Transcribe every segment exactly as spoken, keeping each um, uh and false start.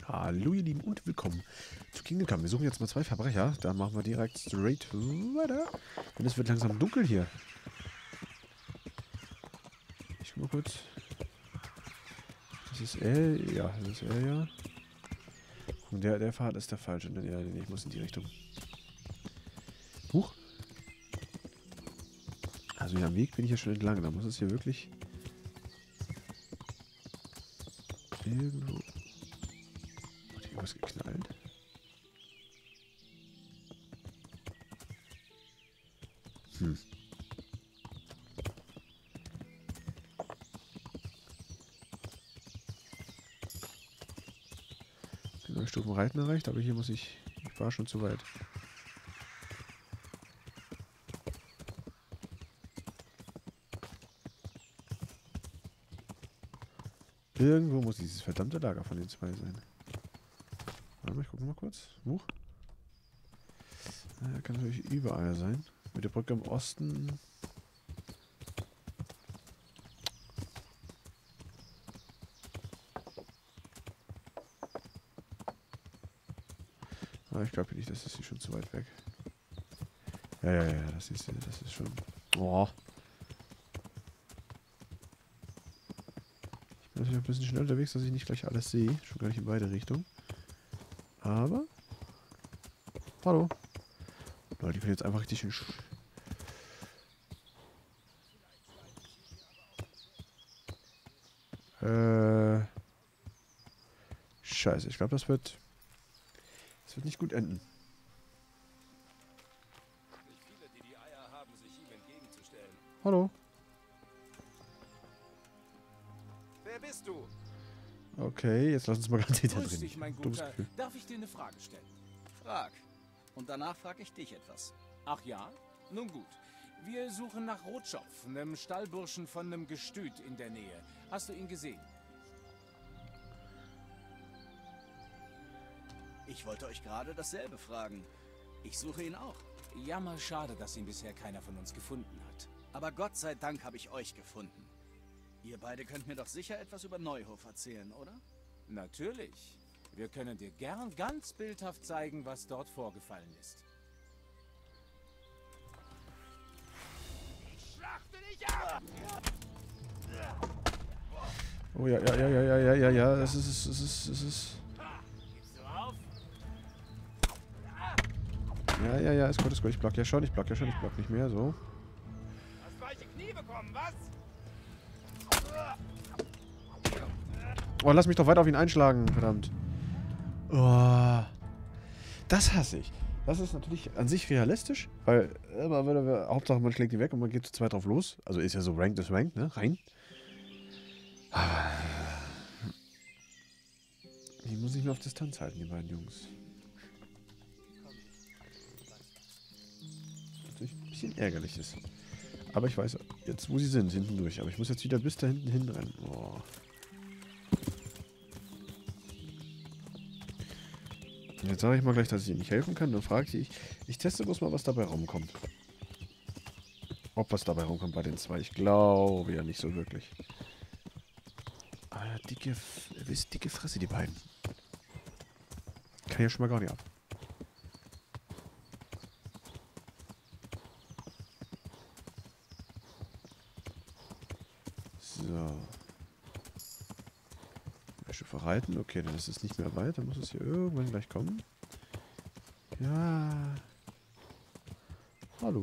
Hallo ihr Lieben und willkommen zu Kingdom Come. Wir suchen jetzt mal zwei Verbrecher. Da machen wir direkt straight weiter. Denn es wird langsam dunkel hier. Ich guck mal kurz. Das ist er. Ja, das ist er, ja. Und der, der Pfad ist der falsche. Ja, nee, ich muss in die Richtung. Huch. Also hier am Weg bin ich ja schon entlang. Da muss es hier wirklich irgendwo... Hat hier was geknallt? Hm. Neun Stufen Reiten erreicht, aber hier muss ich... Ich war schon zu weit. Irgendwo muss dieses verdammte Lager von den zwei sein. Warte mal, ich gucke mal kurz. Huch. Ja, kann natürlich überall sein. Mit der Brücke im Osten. Aber ich glaube nicht, das ist hier schon zu weit weg. Ja, ja, ja, das ist, das ist schon... Oh. Ich bin natürlich ein bisschen schnell unterwegs, dass ich nicht gleich alles sehe. Schon gar nicht in beide Richtungen. Aber... Hallo. Leute, die können jetzt einfach richtig... Sch äh... Scheiße, ich glaube, das wird... Das wird nicht gut enden. Hallo. Wer bist du? Okay, jetzt lass uns mal ganz hinter Grüß drin. dich, mein Dummes Guter. Gefühl. Darf ich dir eine Frage stellen? Frag. Und danach frag ich dich etwas. Ach ja? Nun gut. Wir suchen nach Rotschopf, einem Stallburschen von einem Gestüt in der Nähe. Hast du ihn gesehen? Ich wollte euch gerade dasselbe fragen. Ich suche ihn auch. Ja, mal schade, dass ihn bisher keiner von uns gefunden hat. Aber Gott sei Dank habe ich euch gefunden. Ihr beide könnt mir doch sicher etwas über Neuhof erzählen, oder? Natürlich. Wir können dir gern ganz bildhaft zeigen, was dort vorgefallen ist. Ich schlachte dich ab! Oh ja, ja, ja, ja, ja, ja, ja, ja, das ist es, es ist, es ist... Gibst du auf? Ja, ja, ja, ist gut, ist gut, ich block ja schon, ich block ja schon, ich block nicht mehr, so. Hast weiche Knie bekommen, was? Oh, lass mich doch weiter auf ihn einschlagen, verdammt. Oh, das hasse ich. Das ist natürlich an sich realistisch, weil immer wenn wir, Hauptsache man schlägt die weg und man geht zu zweit drauf los. Also ist ja so Ranked ist Ranked, ne? Rein. Die muss ich mir auf Distanz halten, die beiden Jungs. Natürlich ein bisschen ärgerlich ist. Aber ich weiß jetzt, wo sie sind, hinten durch. Aber ich muss jetzt wieder bis da hinten hinrennen. Oh. Jetzt sage ich mal gleich, dass ich ihnen nicht helfen kann. Dann frage ich, ich teste bloß mal, was dabei rumkommt. Ob was dabei rumkommt bei den zwei. Ich glaube ja nicht so wirklich. Ah, dicke, ist dicke Fresse, die beiden. Kann ja schon mal gar nicht ab. So. Verreiten. Okay, dann ist es nicht mehr weit. Dann muss es hier irgendwann gleich kommen. Ja. Hallo.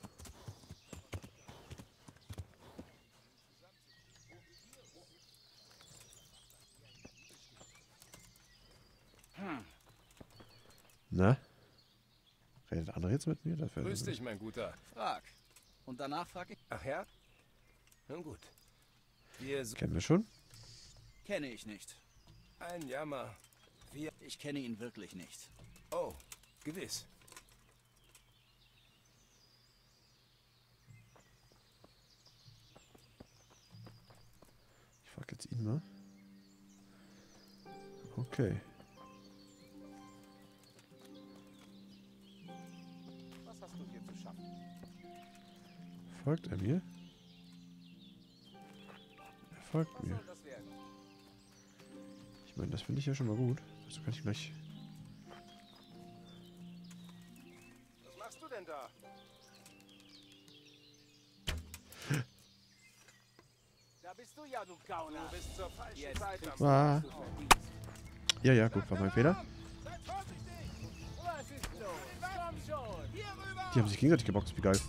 Hm. Na? Redet der andere jetzt mit mir? Das wäre Grüß dich, mein Guter. Frag. Und danach frag ich... Ach ja? Nun gut. Wir suchen Kennen wir schon? Kenne ich nicht. ein Jammer. Wir... Ich kenne ihn wirklich nicht. Oh, gewiss. Ich frage jetzt ihn mal. Okay. Was hast du hier zu schaffen? Folgt er mir? Er folgt Was mir. soll das werden? Ich meine, das finde ich ja schon mal gut. Also kann ich gleich... Was machst du denn da? Da bist du ja, du Gauner. Du bist zur falschen Jetzt Zeit. kriegst am- Ah. du verdienst. Ja, ja, gut, war mein Fehler. Seid vorsichtig! Was ist los? Komm schon. Hier rüber! Die haben sich gegenseitig geboxt, wie geil.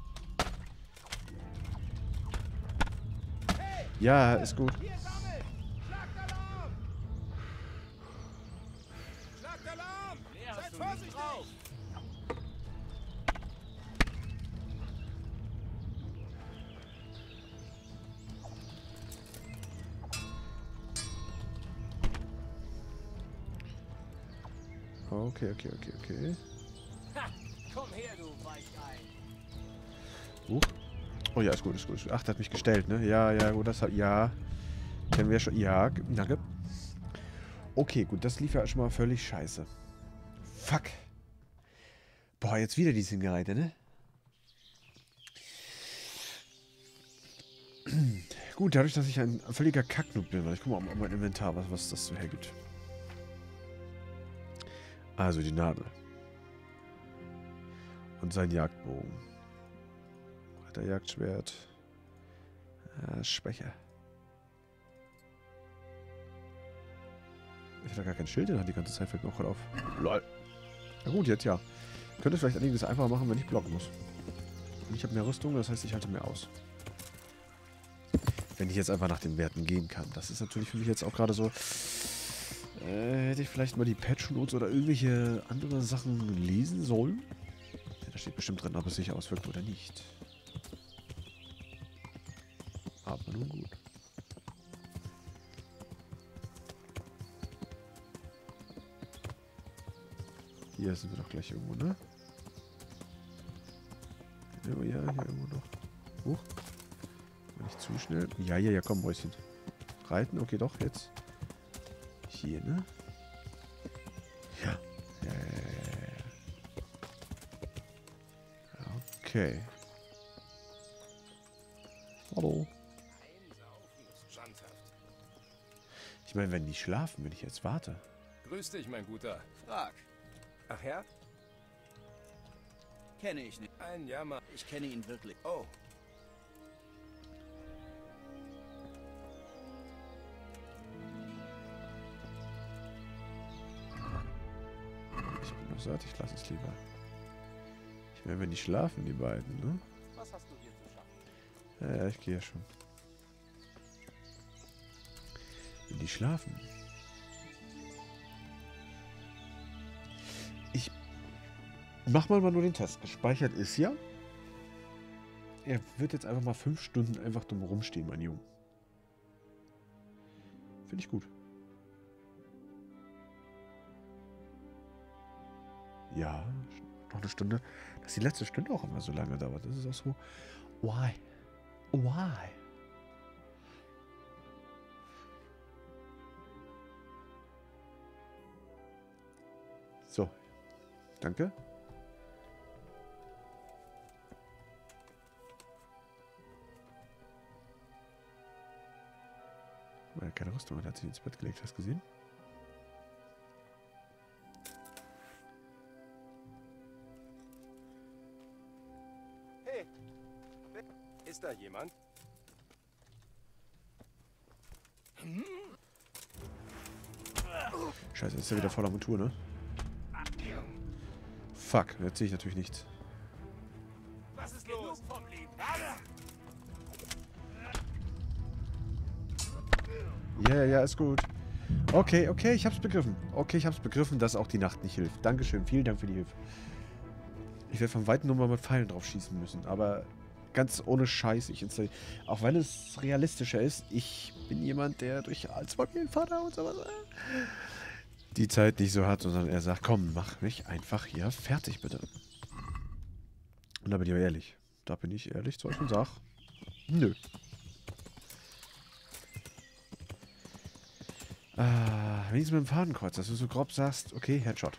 Ja, ist gut. Hier sammelt! Schlagt Alarm! Schlagt Alarm! Mehr hast Seid du nicht vorsichtig! drauf. Okay, okay, okay, okay. Ha, komm her, du Weichei. Huch. Oh ja, ist gut, ist gut. Ist gut. Ach, der hat mich gestellt, ne? Ja, ja, gut, das hat... Ja. Kennen wir schon. Ja, g- danke. Okay, gut, das lief ja schon mal völlig scheiße. Fuck. Boah, jetzt wieder die Singereite, ne? Gut, dadurch, dass ich ein völliger Kacknoob bin, weil ich guck mal auf mein Inventar, was, was das so hergibt. Also die Nadel. Und sein Jagdbogen. Der Jagdschwert. Ah, schwächer. Ich hatte gar kein Schild, der hat die ganze Zeit fällt mir auch gerade auf. Lol. Na gut, jetzt ja. Ich könnte vielleicht einiges einfacher machen, wenn ich blocken muss. Und ich habe mehr Rüstung, das heißt, ich halte mehr aus. Wenn ich jetzt einfach nach den Werten gehen kann. Das ist natürlich für mich jetzt auch gerade so... Äh, hätte ich vielleicht mal die Patch Notes oder irgendwelche andere Sachen lesen sollen? Ja, da steht bestimmt drin, ob es sich auswirkt oder nicht. Aber nun gut. Hier sind wir doch gleich irgendwo, ne? Oh ja, hier irgendwo noch. Huch. Nicht zu schnell. Ja, ja, ja, komm, Mäuschen. Reiten, okay, doch, jetzt. Hier, ne? Ja. Ja, ja, ja, ja. Okay. Hallo. Einsaufen ist schandhaft. Ich meine, wenn die schlafen, wenn ich jetzt warte. Grüß dich, mein Guter. Frag. Ach ja? Kenne ich nicht. Ein Jammer. Ich kenne ihn wirklich. Oh, Ich bin noch satt, ich lasse es lieber. Ich meine, wenn die schlafen, die beiden, ne? Was hast du hier zu schaffen? Ja, ja, ich gehe ja schon. Wenn die schlafen. Ich mach mal, mal nur den Test. Gespeichert ist ja. Er wird jetzt einfach mal fünf Stunden einfach dumm rumstehen, mein Junge. Finde ich gut. Ja, noch eine Stunde. Dass die letzte Stunde auch immer so lange dauert. Das ist auch so. Why? Why? So. Danke. Weil er keine Rüstung hat, hat sie ins Bett gelegt. Hast du gesehen? hey. Ist da jemand? Scheiße, jetzt ist er wieder voller Montur, ne? Fuck, jetzt sehe ich natürlich nichts. Was ist los? Vom Leben. Ja, ja, ja, ist gut. Okay, okay, ich hab's begriffen. Okay, ich hab's begriffen, dass auch die Nacht nicht hilft. Dankeschön, vielen Dank für die Hilfe. Ich werde von Weitem nur mal mit Pfeilen drauf schießen müssen, aber ganz ohne Scheiß. Ich installiere. Auch wenn es realistischer ist, ich bin jemand, der durch als Familienvater und sowas die Zeit nicht so hat, sondern er sagt, komm, mach mich einfach hier fertig, bitte. Und da bin ich auch ehrlich. Da bin ich ehrlich zu euch und sag, nö. Ah, wenigstens mit dem Fadenkreuz, dass du so grob sagst, okay, Headshot.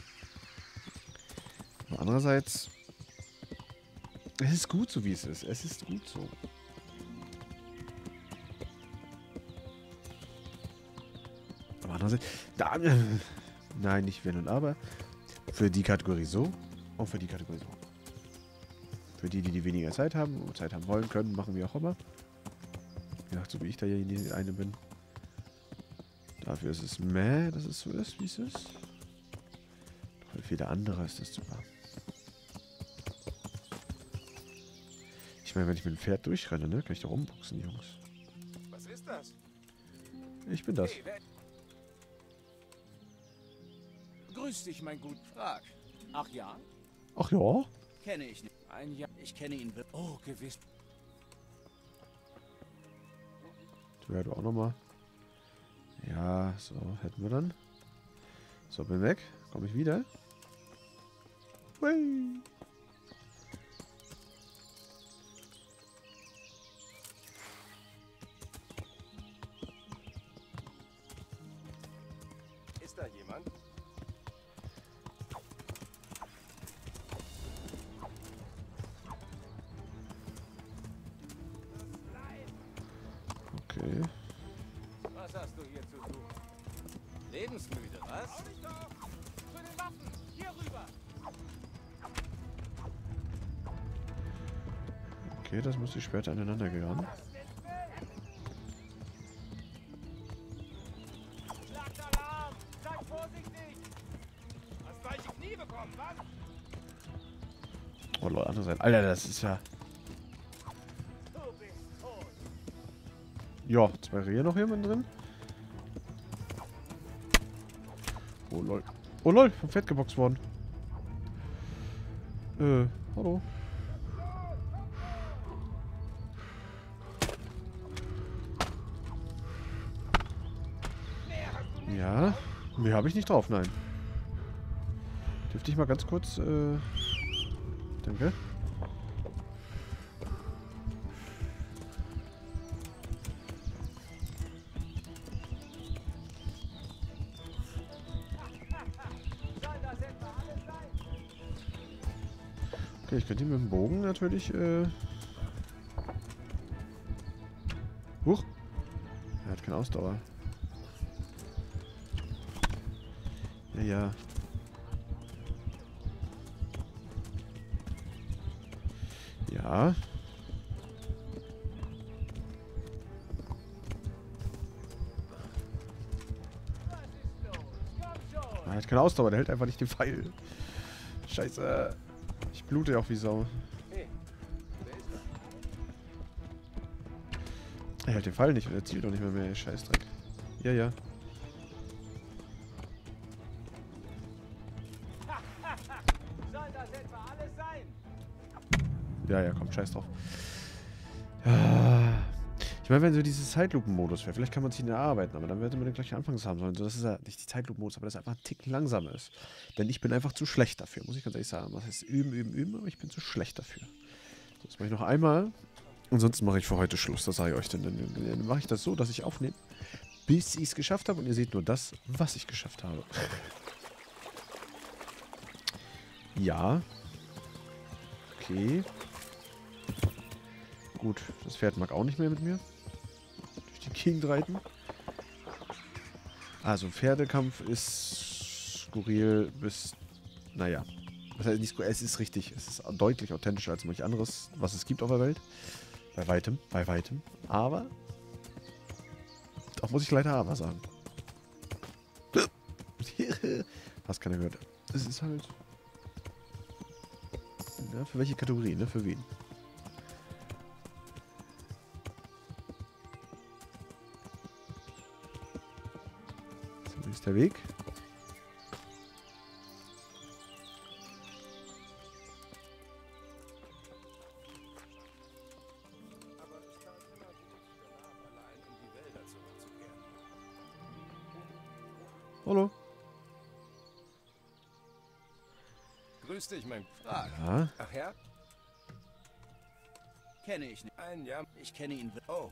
Aber andererseits, es ist gut so, wie es ist. Es ist gut so. Aber Andererseits, da, äh, nein, nicht wenn und aber. Für die Kategorie so und für die Kategorie so. Für die, die, die weniger Zeit haben und Zeit haben wollen können, machen wir auch immer. Ja, so wie ich da ja die eine bin. Dafür ist es meh, dass es so ist, wie es ist. Doch für jeder andere ist das super. Ich meine, wenn ich mit dem Pferd durchrenne, ne, kann ich doch umboxen, Jungs. Was ist das? Ich bin das. Hey, wer... Grüß dich, mein Gut. Frag. Ach ja? Ach ja? Kenne ich nicht. Ein Jahr. Ich kenne ihn wirklich. Oh, gewiss. Du ja, du auch nochmal. Ja, so, hätten wir dann. So, bin weg. Komme ich wieder. Hui. Ist da jemand? Okay. Was hast du hier zu suchen? Lebensmüde, was? Zu den Waffen! Hier rüber! Okay, das muss ich später aneinander geraten. Schlagtalarm! Seid vorsichtig! Hast weiche Knie bekommen, was? Oh Leute, andere Seite. Alter, das ist ja... Du bist tot! Ja, zwei Rehe noch hier mit drin. Oh lol. Oh lol, vom Pferd geboxt worden. Äh, hallo. Ja, mehr habe ich nicht drauf, nein. Dürfte ich mal ganz kurz, äh... Danke. Okay, ich könnte ihn mit dem Bogen natürlich, äh... Huch! Er hat keine Ausdauer. Ja, ja. Ja. Er hat keine Ausdauer, der hält einfach nicht den Pfeil. Scheiße. Ich blute ja auch wie Sau. Hey, wer ist da? Er hält den Pfeil nicht und er zielt doch nicht mehr mehr, Scheißdreck. Ja, ja. Soll das etwa alles sein? Ja, ja, komm, scheiß drauf. Ja. Ich meine, wenn so dieses Zeitlupen-Modus wäre, vielleicht kann man sich ihn erarbeiten, aber dann hätte man den gleich anfangs haben sollen. So, dass es ja nicht die Zeitlupen-Modus, aber dass er einfach ein Tick langsamer ist. Denn ich bin einfach zu schlecht dafür, muss ich ganz ehrlich sagen. Was heißt üben, üben, üben, aber ich bin zu schlecht dafür. So, das mache ich noch einmal. Ansonsten mache ich für heute Schluss, das sage ich euch. Dann, dann, dann mache ich das so, dass ich aufnehme, bis ich es geschafft habe und ihr seht nur das, was ich geschafft habe. Ja. Okay. Gut, das Pferd mag auch nicht mehr mit mir. Durch die Gegend reiten. Also, Pferdekampf ist skurril bis... Naja. Das heißt nicht skurril, es ist richtig. Es ist deutlich authentischer als manch anderes, was es gibt auf der Welt. Bei weitem, bei weitem. Aber... Auch muss ich leider aber sagen. Hast keiner gehört. Es ist halt... Ja, für welche Kategorie, ne? Für wen? So ist der Weg. Aber es tat immer gut, danach allein in die Wälder zurückzukehren. Hallo. Grüß dich, mein Frag. Ja. Ach ja? Kenne ich nicht. Ein Jahr. Ich kenne ihn wirklich. Oh,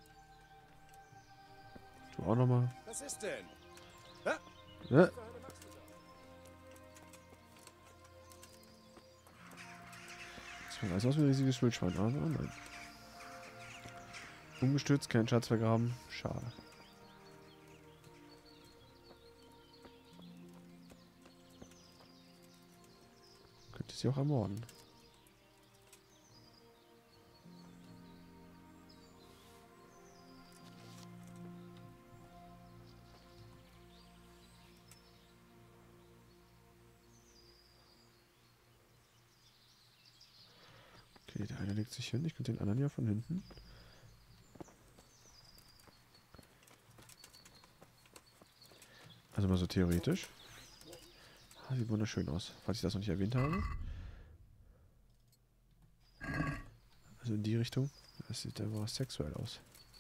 Du auch nochmal. was ist denn? Ja. Was zur Hölle machst du da? Das sieht alles aus wie ein riesiges Wildschwein. Ah, oh nein. Umgestürzt, keinen Schatz vergraben. Schade. Könnte sie auch ermorden. Okay, der eine legt sich hin. Ich könnte den anderen ja von hinten. Also mal so theoretisch. Ah, sieht wunderschön aus, falls ich das noch nicht erwähnt habe. Also in die Richtung. Das sieht aber sexuell aus.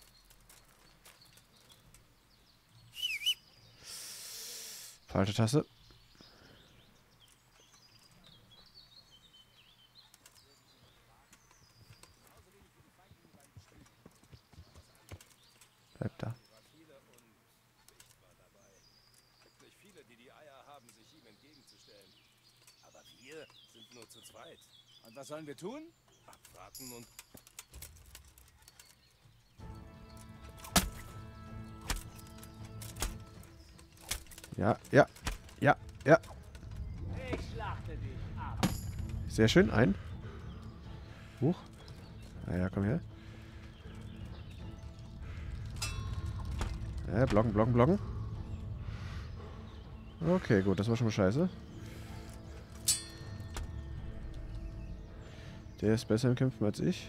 Falsche Taste. Bleib da. Nicht viele, die die Eier haben, sich ihm entgegenzustellen. Aber wir sind nur zu zweit. Und was sollen wir tun? Abwarten und... Ja, ja, ja, ja. Sehr schön, ein. Hoch. Ah ja, komm her. Ja, blocken, blocken, blocken. Okay, gut, das war schon mal scheiße. Der ist besser im Kämpfen als ich.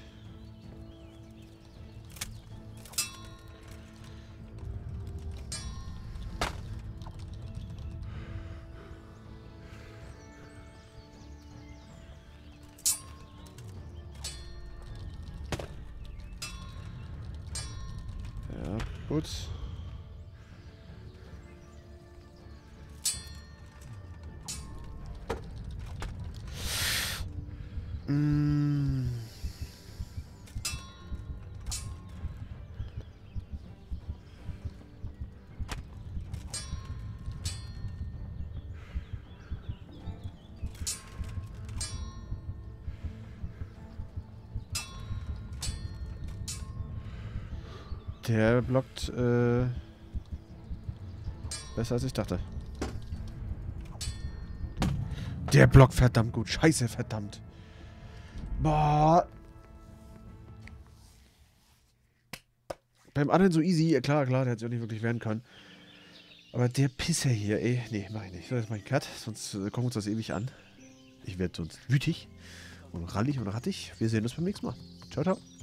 Ja, gut. Mm. Der blockt äh, besser als ich dachte. Der blockt verdammt gut. Scheiße, verdammt. Boah. Beim anderen so easy. Ja, klar, klar, der hätte sich auch nicht wirklich wehren können. Aber der Pisser hier, ey. Nee, mach ich nicht. So, jetzt mach ich einen Cut. Sonst äh, gucken wir uns das ewig an. Ich werde sonst wütig und rallig und rattig. Wir sehen uns beim nächsten Mal. Ciao, ciao.